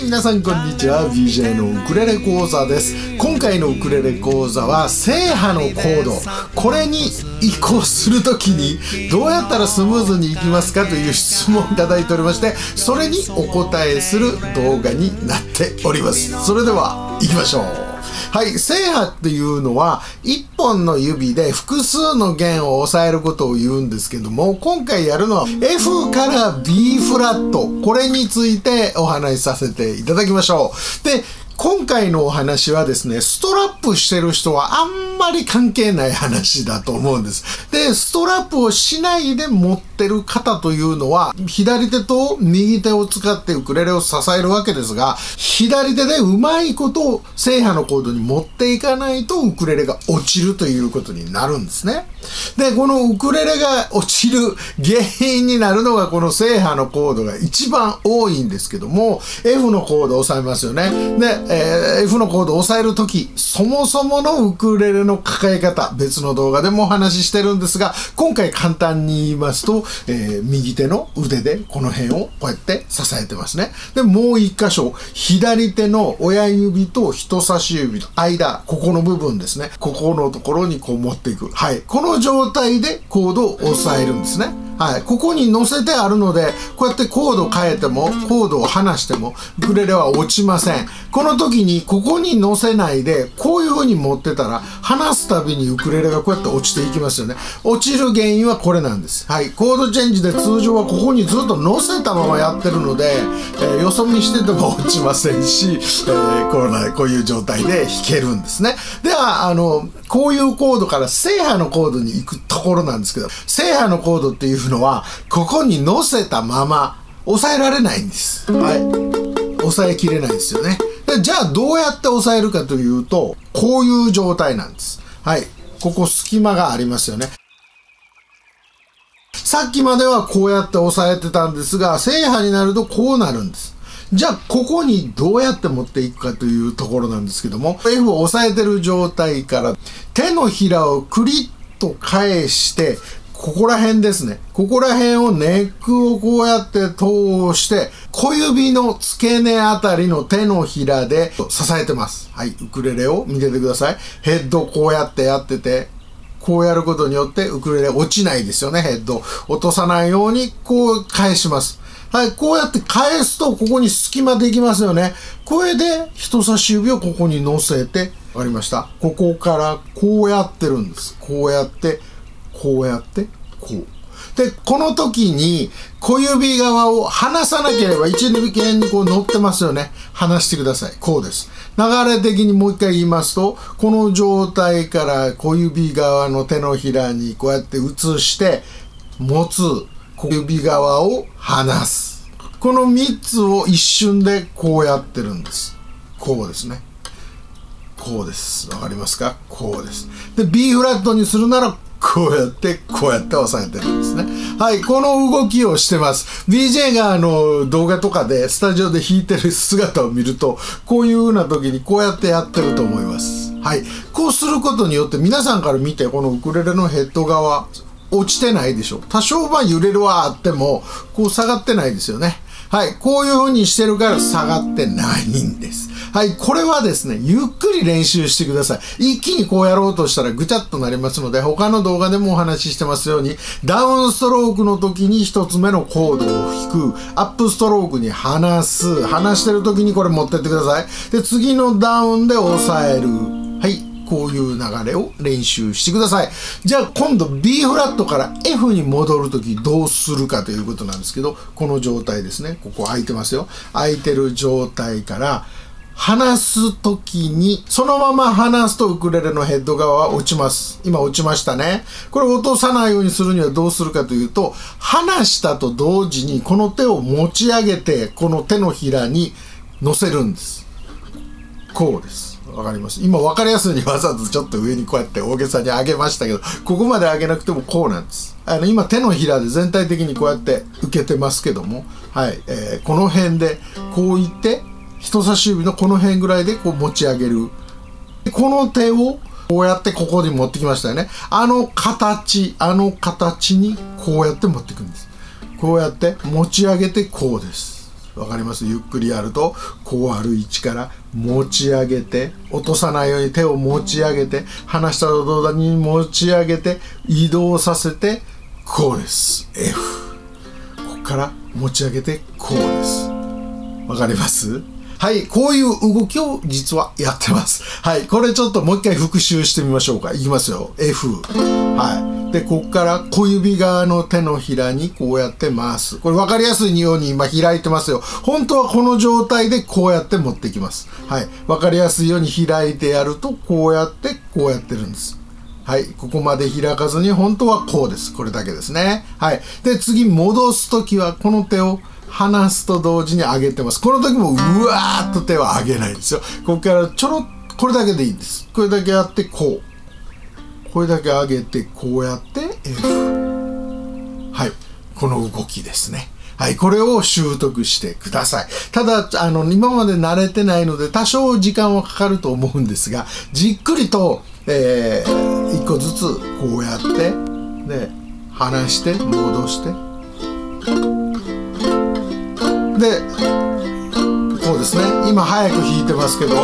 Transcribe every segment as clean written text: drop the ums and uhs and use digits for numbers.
皆さんこんにちは。 BJ のウクレレ講座です。今回のウクレレ講座は正波のコード、これに移行するときにどうやったらスムーズにいきますかという質問をいただいておりまして、それにお答えする動画になっております。それでは行きましょう。はい、正波っていうのは1本の指で複数の弦を押さえることを言うんですけども、今回やるのは F から B フラット、これについてお話しさせていただきましょう。で、今回のお話はですね、ストラップしてる人はあんまり関係ない話だと思うんです。で、ストラップをしないで持ってる方というのは、左手と右手を使ってウクレレを支えるわけですが、左手でうまいこと正波のコードに持っていかないとウクレレが落ちるということになるんですね。で、このウクレレが落ちる原因になるのがこの正波のコードが一番多いんですけども、F のコードを押さえますよね。で、F のコードを押さえるとき、そもそものウクレレの抱え方、別の動画でもお話ししてるんですが、今回簡単に言いますと、右手の腕でこの辺をこうやって支えてますね。で、もう一箇所、左手の親指と人差し指の間、ここの部分ですね。ここのところにこう持っていく。はい。この状態でコードを押さえるんですね。はい。ここに乗せてあるので、こうやってコードを変えても、コードを離しても、ウクレレは落ちません。この時に、ここに乗せないで、こういう風に持ってたら、離すたびにウクレレがこうやって落ちていきますよね。落ちる原因はこれなんです。はい。コードチェンジで通常はここにずっと乗せたままやってるので、よそ見してても落ちませんし、こういう状態で弾けるんですね。では、こういうコードから正波のコードに行くところなんですけど、正波のコードっていうのは、ここに乗せたまま押さえられないんです。はい。押さえきれないですよね。で、じゃあどうやって押さえるかというと、こういう状態なんです。はい。ここ隙間がありますよね。さっきまではこうやって押さえてたんですが、正波になるとこうなるんです。じゃあ、ここにどうやって持っていくかというところなんですけども、F を押さえてる状態から手のひらをクリッと返して、ここら辺ですね。ここら辺をネックをこうやって通して、小指の付け根あたりの手のひらで支えてます。はい、ウクレレを見ててください。ヘッドこうやってやってて、こうやることによってウクレレ落ちないですよね。ヘッド落とさないようにこう返します。はい、こうやって返すとここに隙間できますよね。これで人差し指をここに乗せて、わかりました？ここからこうやってるんです。こうやって、こうやって、こう。で、この時に小指側を離さなければ一指弦にこう乗ってますよね。離してください。こうです。流れ的にもう一回言いますと、この状態から小指側の手のひらにこうやって移して持つ。小指側を離す。この3つを一瞬でこうやってるんです。こうですね。こうです。わかりますか？こうです。で、B フラットにするなら、こうやって、こうやって押さえてるんですね。はい、この動きをしてます。BJ が動画とかで、スタジオで弾いてる姿を見ると、こういう風な時にこうやってやってると思います。はい。こうすることによって、皆さんから見て、このウクレレのヘッド側、落ちてないでしょ。多少揺れるはあっても、こう下がってないですよね。はい。こういう風にしてるから下がってないんです。はい。これはですね、ゆっくり練習してください。一気にこうやろうとしたらぐちゃっとなりますので、他の動画でもお話ししてますように、ダウンストロークの時に一つ目のコードを弾く、アップストロークに離す、離してる時にこれ持ってってください。で、次のダウンで押さえる。はい。こういう流れを練習してください。じゃあ今度 B フラットから F に戻るときどうするかということなんですけど、この状態ですね。ここ開いてますよ。開いてる状態から離すときに、そのまま離すとウクレレのヘッド側は落ちます。今落ちましたね。これを落とさないようにするにはどうするかというと、離したと同時にこの手を持ち上げて、この手のひらに乗せるんです。こうです。わかります。今分かりやすいにわざとちょっと上にこうやって大げさに上げましたけど、ここまで上げなくてもこうなんです。今手のひらで全体的にこうやって受けてますけども、はい、この辺でこういって人差し指のこの辺ぐらいでこう持ち上げる。この手をこうやってここに持ってきましたよね。あの形にこうやって持っていくんです。こうやって持ち上げてこうです。 わかります？ゆっくりやるとこうある位置から持ち上げて、落とさないように手を持ち上げて、離したと同時に持ち上げて移動させて、こうです。 F。 ここから持ち上げてこうです。わかります？はい、こういう動きを実はやってます。はい、これちょっともう一回復習してみましょうか。いきますよ。F。はい。で、ここから小指側の手のひらにこうやって回す。これ分かりやすいように今開いてますよ。本当はこの状態でこうやって持っていきます。はい。分かりやすいように開いてやると、こうやってこうやってるんです。はい。ここまで開かずに、本当はこうです。これだけですね。はい。で、次戻すときはこの手を離すと同時に上げてます。この時もうわーっと手は上げないんですよ。ここからちょろっ、これだけでいいんです。これだけやってこう。これだけ上げてこうやって F。はい。この動きですね。はい。これを習得してください。ただ、今まで慣れてないので多少時間はかかると思うんですが、じっくりと、一個ずつこうやって、で、離して戻して、で、こうですね。今早く弾いてますけど、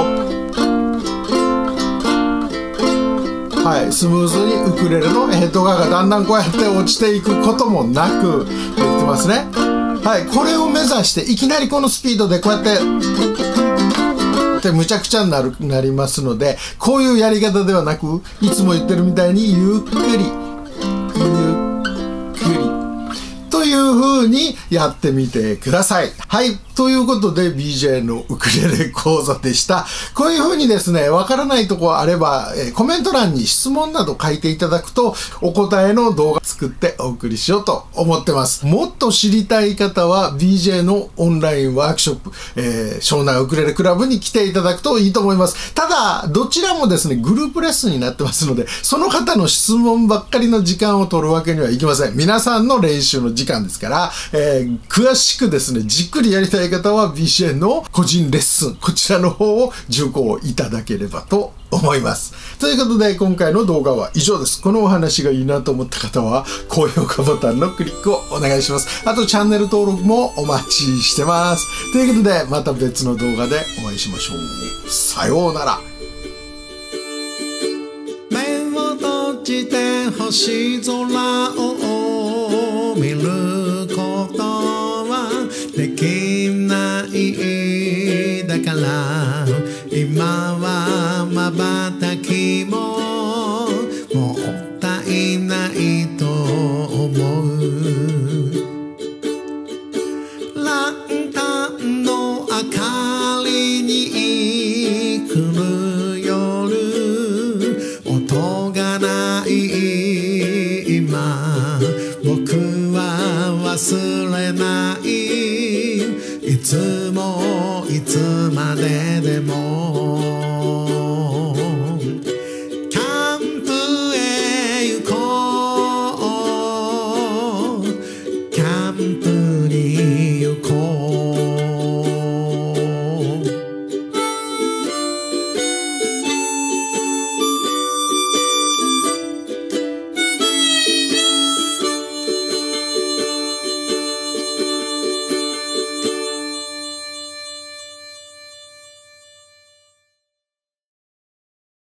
はい、スムーズにウクレレのヘッド側がだんだんこうやって落ちていくこともなくできてますね。はい、これを目指していきなりこのスピードでこうやってむちゃくちゃになりますので、こういうやり方ではなく、いつも言ってるみたいにゆっくりという風にやってみてください。はい。ということで BJ のウクレレ講座でした。こういう風にですね、わからないとこあれば、コメント欄に質問など書いていただくと、お答えの動画作ってお送りしようと思ってます。もっと知りたい方は BJ のオンラインワークショップ、湘南ウクレレクラブに来ていただくといいと思います。ただ、どちらもですね、グループレッスンになってますので、その方の質問ばっかりの時間を取るわけにはいきません。皆さんの練習の時間ですから、詳しくですね、じっくりやりたい方は BJ の個人レッスン、こちらの方を受講いただければと思います。ということで、今回の動画は以上です。このお話がいいなと思った方は、高評価ボタンのクリックをお願いします。あと、チャンネル登録もお待ちしてます。ということで、また別の動画でお会いしましょう。さようなら。 目を閉じて星空を見ることはできないだから、今はまば